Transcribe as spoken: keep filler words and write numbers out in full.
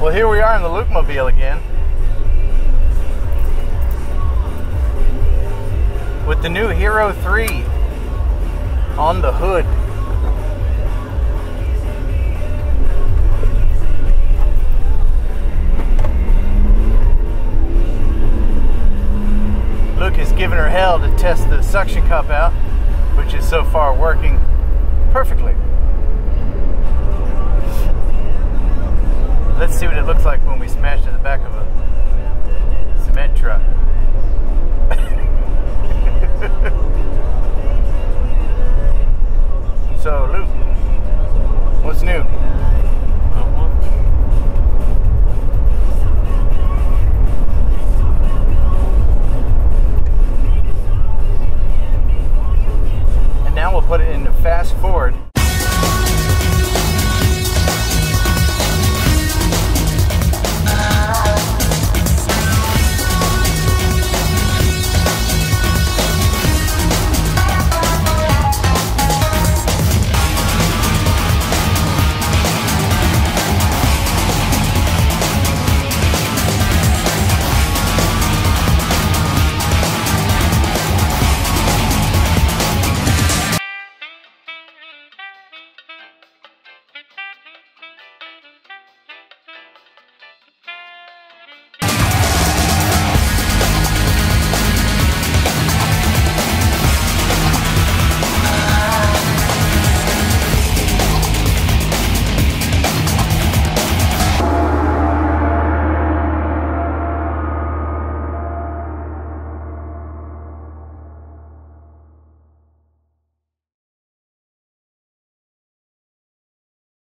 Well, here we are in the Luke-mobile again, with the new Hero three on the hood. Luke is giving her hell to test the suction cup out, which is so far working perfectly. Let's see what it looks like when we smash to the back of a cement truck.